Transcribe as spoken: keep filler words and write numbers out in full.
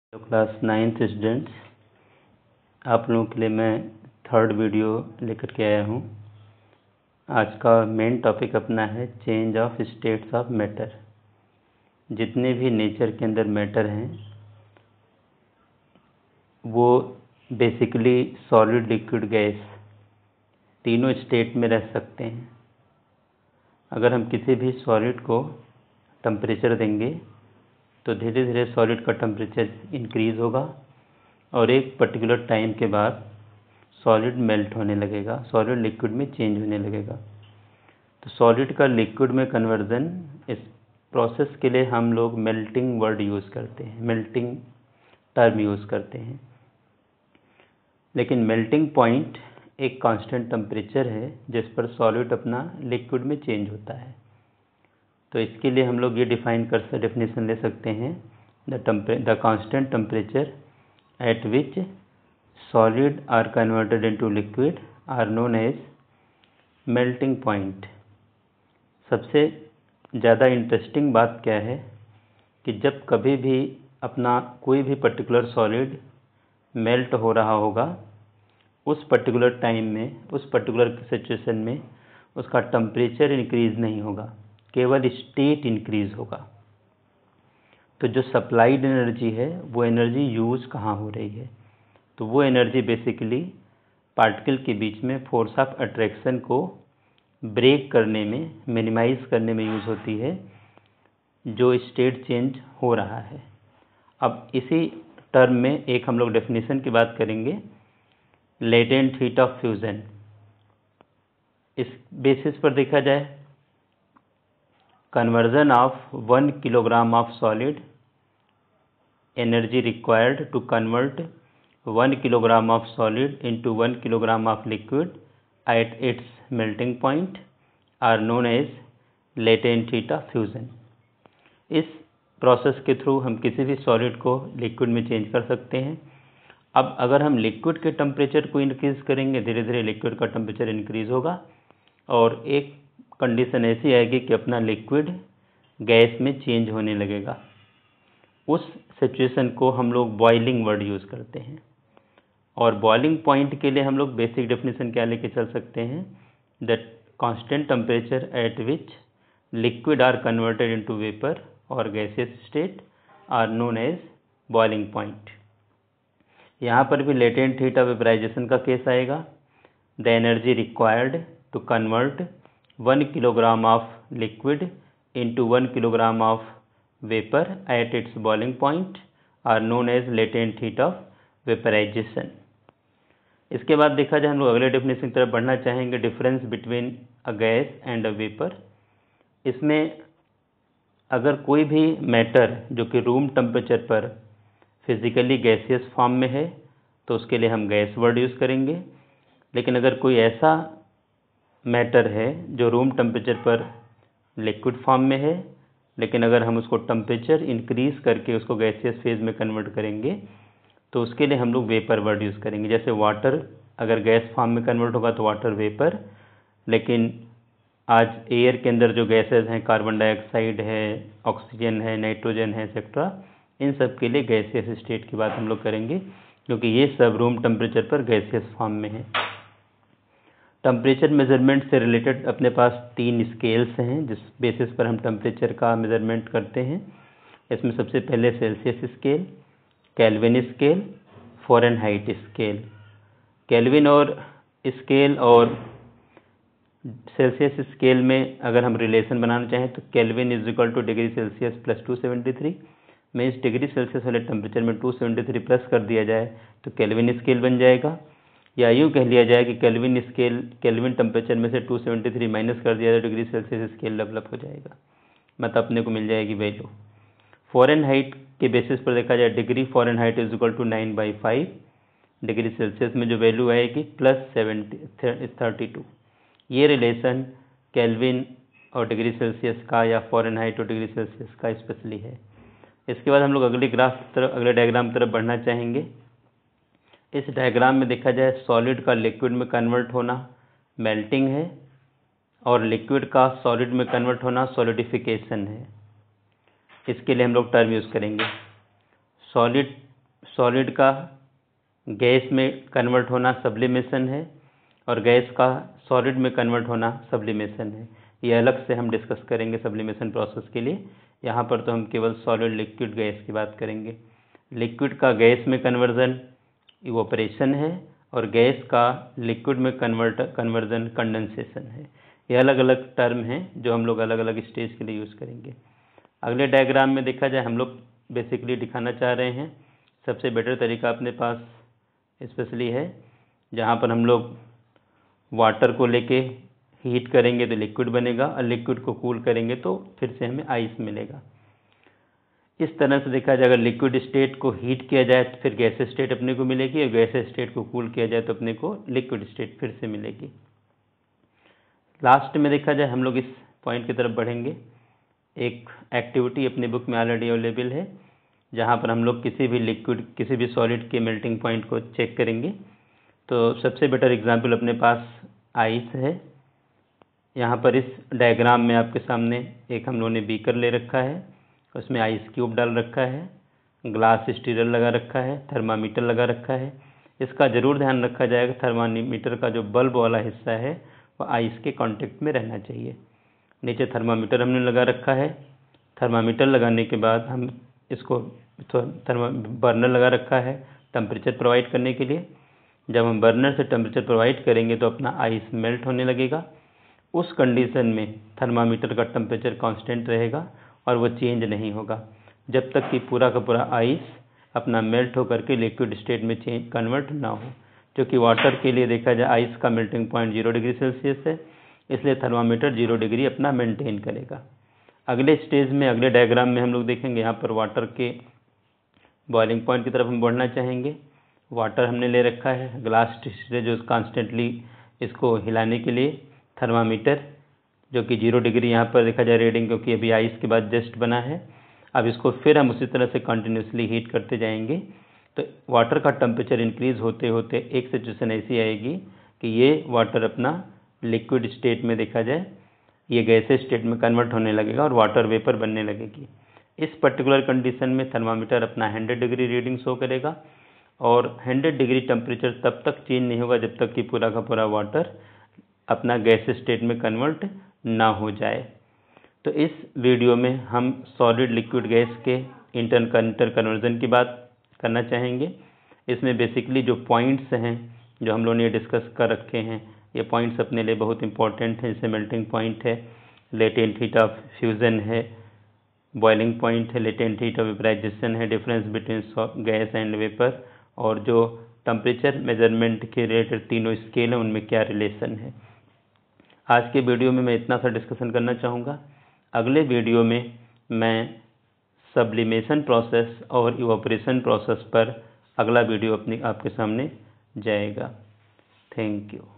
तो class ninth students, आप लोगों के लिए मैं थर्ड वीडियो लेकर के आया हूँ। आज का मेन टॉपिक अपना है change of states of matter. जितने भी नेचर के अंदर मैटर हैं वो बेसिकली सॉलिड, लिक्विड, गैस तीनों स्टेट में रह सकते हैं। अगर हम किसी भी सॉलिड को टेम्परेचर देंगे तो धीरे धीरे सॉलिड का टेम्परेचर इंक्रीज़ होगा और एक पर्टिकुलर टाइम के बाद सॉलिड मेल्ट होने लगेगा, सॉलिड लिक्विड में चेंज होने लगेगा। तो सॉलिड का लिक्विड में कन्वर्जन, इस प्रोसेस के लिए हम लोग मेल्टिंग वर्ड यूज़ करते हैं, मेल्टिंग टर्म यूज़ करते हैं। लेकिन मेल्टिंग पॉइंट एक कांस्टेंट टेम्परेचर है जिस पर सॉलिड अपना लिक्विड में चेंज होता है। तो इसके लिए हम लोग ये डिफाइन कर सकते डेफिनेशन ले सकते हैं, the the constant temperature at which solid are converted into liquid are known as melting point. सबसे ज़्यादा इंटरेस्टिंग बात क्या है कि जब कभी भी अपना कोई भी पर्टिकुलर सॉलिड मेल्ट हो रहा होगा, उस पर्टिकुलर टाइम में, उस पर्टिकुलर सिचुएशन में उसका टेम्परेचर इंक्रीज़ नहीं होगा, केवल स्टेट इंक्रीज़ होगा। तो जो सप्लाइड एनर्जी है वो एनर्जी यूज़ कहाँ हो रही है, तो वो एनर्जी बेसिकली पार्टिकल के बीच में फोर्स ऑफ अट्रैक्शन को ब्रेक करने में, मिनिमाइज करने में यूज़ होती है, जो स्टेट चेंज हो रहा है। अब इसी टर्म में एक हम लोग डेफिनेशन की बात करेंगे, लेटेंट हीट ऑफ फ्यूज़न। इस बेसिस पर देखा जाए, conversion of one kilogram of solid, energy required to convert one kilogram of solid into one kilogram of liquid at its melting point are known as latent heat of fusion। इस process के through हम किसी भी solid को liquid में change कर सकते हैं। अब अगर हम लिक्विड के टेम्परेचर को इंक्रीज़ करेंगे, धीरे धीरे लिक्विड का टेम्परेचर इंक्रीज़ होगा और एक कंडीशन ऐसी आएगी कि अपना लिक्विड गैस में चेंज होने लगेगा। उस सिचुएशन को हम लोग बॉइलिंग वर्ड यूज़ करते हैं। और बॉइलिंग पॉइंट के लिए हम लोग बेसिक डेफिनेशन क्या लेके चल सकते हैं, that constant temperature at which liquid are converted into vapour और gaseous state are known as boiling point. यहाँ पर भी लेटेंट हीट ऑफ वेपराइजेशन का केस आएगा। The energy required to convert one kilogram of liquid into one kilogram of vapor at its boiling point are known as latent heat of vaporization। इसके बाद देखा जाए, हम लोग अगले डेफिनेशन की तरफ बढ़ना चाहेंगे, difference between a gas and a vapour. इसमें अगर कोई भी मैटर जो कि रूम टेम्परेचर पर फिजिकली गैसियस फॉर्म में है तो उसके लिए हम गैस वर्ड यूज़ करेंगे। लेकिन अगर कोई ऐसा मैटर है जो रूम टेम्परेचर पर लिक्विड फॉर्म में है, लेकिन अगर हम उसको टेम्परेचर इंक्रीज़ करके उसको गैसियस फेज में कन्वर्ट करेंगे तो उसके लिए हम लोग वेपर वर्ड यूज़ करेंगे। जैसे वाटर अगर गैस फॉर्म में कन्वर्ट होगा तो वाटर वेपर, लेकिन आज एयर के अंदर जो गैसेज हैं, कार्बन डाइऑक्साइड है, ऑक्सीजन है, नाइट्रोजन है, एक्सेट्रा, इन सब के लिए गैसियस स्टेट की बात हम लोग करेंगे, क्योंकि ये सब रूम टेम्परेचर पर गैसियस फॉर्म में है। टेम्परेचर मेजरमेंट से रिलेटेड अपने पास तीन स्केल्स हैं जिस बेसिस पर हम टेम्परेचर का मेजरमेंट करते हैं। इसमें सबसे पहले Celsius scale, Kelvin scale, Fahrenheit scale. Kelvin और स्केल और सेल्सियस स्केल में अगर हम रिलेशन बनाना चाहें तो Kelvin is equal to degree Celsius plus two seventy three में इस डिग्री सेल्सियस वाले टेम्परेचर में टू सेवेंटी थ्री प्लस कर दिया जाए तो केल्विन स्केल बन जाएगा। या यूँ कह लिया जाए कि केल्विन स्केल, केल्विन टेम्परेचर में से टू सेवेंटी थ्री माइनस कर दिया जाए डिग्री सेल्सियस स्केल डेवलप हो जाएगा, मतलब अपने को मिल जाएगी वैल्यू। फ़ारेनहाइट के बेसिस पर देखा जाए, degree Fahrenheit is equal to nine by five, degree Celsius में जो वैल्यू आएगी प्लस सेवेंटी थर्टी टू। ये रिलेशन केल्विन और डिग्री सेल्सियस का या फ़ारेनहाइट और डिग्री सेल्सियस का स्पेशली है। इसके बाद हम लोग अगली ग्राफ तरफ, अगले डायग्राम तरफ बढ़ना चाहेंगे। इस डायग्राम में देखा जाए, सॉलिड का लिक्विड में कन्वर्ट होना मेल्टिंग है और लिक्विड का सॉलिड में कन्वर्ट होना सॉलिडिफिकेशन है। इसके लिए हम लोग टर्म यूज़ करेंगे, सॉलिड सॉलिड का गैस में कन्वर्ट होना सब्लिमेशन है और गैस का सॉलिड में कन्वर्ट होना सब्लिमेशन है। ये अलग से हम डिस्कस करेंगे सब्लिमेशन प्रोसेस के लिए। यहाँ पर तो हम केवल सॉलिड लिक्विड गैस की बात करेंगे। लिक्विड का गैस में कन्वर्जन इवोपरेशन है और गैस का लिक्विड में कन्वर्ट कन्वर्जन कंडेंसेशन है। ये अलग अलग टर्म हैं जो हम लोग अलग अलग स्टेज के लिए यूज़ करेंगे। अगले डायग्राम में देखा जाए हम लोग बेसिकली दिखाना चाह रहे हैं सबसे बेटर तरीका अपने पास स्पेशली है जहाँ पर हम लोग वाटर को लेके हीट करेंगे तो लिक्विड बनेगा और लिक्विड को कूल करेंगे तो फिर से हमें आइस मिलेगा। इस तरह से देखा जाए अगर लिक्विड स्टेट को हीट किया जाए तो फिर गैस स्टेट अपने को मिलेगी और गैस स्टेट को कूल किया जाए तो अपने को लिक्विड स्टेट फिर से मिलेगी। लास्ट में देखा जाए हम लोग इस पॉइंट की तरफ बढ़ेंगे। एक एक्टिविटी अपनी बुक में ऑलरेडी अवेलेबल है जहाँ पर हम लोग किसी भी लिक्विड किसी भी सॉलिड के मेल्टिंग पॉइंट को चेक करेंगे। तो सबसे बेटर एग्जांपल अपने पास आइस है। यहाँ पर इस डायग्राम में आपके सामने एक हम लोगों ने बीकर ले रखा है, उसमें आइस क्यूब डाल रखा है, ग्लास स्टीरर लगा रखा है, थर्मामीटर लगा रखा है। इसका ज़रूर ध्यान रखा जाएगा थर्मामीटर का जो बल्ब वाला हिस्सा है वह आइस के कांटेक्ट में रहना चाहिए। नीचे थर्मामीटर हमने लगा रखा है। थर्मामीटर लगाने के बाद हम इसको थर्मा बर्नर लगा रखा है टेम्परेचर प्रोवाइड करने के लिए। जब हम बर्नर से टेम्परेचर प्रोवाइड करेंगे तो अपना आइस मेल्ट होने लगेगा। उस कंडीशन में थर्मामीटर का टेम्परेचर कांस्टेंट रहेगा और वो चेंज नहीं होगा जब तक कि पूरा का पूरा आइस अपना मेल्ट होकर के लिक्विड स्टेट में चेंज कन्वर्ट ना हो। क्योंकि वाटर के लिए देखा जाए आइस का melting point zero degree Celsius है, इसलिए थर्मामीटर जीरो डिग्री अपना मेंटेन करेगा। अगले स्टेज में अगले डायग्राम में हम लोग देखेंगे यहाँ पर वाटर के बॉइलिंग पॉइंट की तरफ हम बढ़ना चाहेंगे। वाटर हमने ले रखा है, ग्लास स्टीरर जो कॉन्स्टेंटली इसको हिलाने के लिए, थर्मामीटर जो कि जीरो डिग्री यहाँ पर देखा जाए रीडिंग क्योंकि अभी आइस के बाद जस्ट बना है। अब इसको फिर हम उसी तरह से कंटिन्यूसली हीट करते जाएंगे तो वाटर का टेम्परेचर इंक्रीज़ होते होते एक सिचुएशन ऐसी आएगी कि ये वाटर अपना लिक्विड स्टेट में देखा जाए ये गैसेस स्टेट में कन्वर्ट होने लगेगा और वाटर वेपर बनने लगेगी। इस पर्टिकुलर कंडीशन में थर्मामीटर अपना हंड्रेड डिग्री रीडिंग शो करेगा और हंड्रेड डिग्री टेम्परेचर तब तक चेंज नहीं होगा जब तक कि पूरा का पूरा वाटर अपना गैस स्टेट में कन्वर्ट ना हो जाए। तो इस वीडियो में हम सॉलिड लिक्विड गैस के इंटर इंटर कन्वर्जन की बात करना चाहेंगे। इसमें बेसिकली जो पॉइंट्स हैं जो हम लोगों ने डिस्कस कर रखे हैं ये पॉइंट्स अपने लिए बहुत इंपॉर्टेंट हैं। जैसे मेल्टिंग पॉइंट है, लेटेंट हीट ऑफ फ्यूज़न है, बॉइलिंग पॉइंट है, लेटेंट हीट ऑफ वेपराइजेशन है, difference between gas and vapour और जो टेम्परेचर मेजरमेंट के रिलेटेड तीनों स्केल हैं उनमें क्या रिलेशन है। आज के वीडियो में मैं इतना सा डिस्कशन करना चाहूँगा। अगले वीडियो में मैं सब्लिमेशन प्रोसेस और इवोपरेशन प्रोसेस पर अगला वीडियो अपनी आपके सामने जाएगा। Thank you.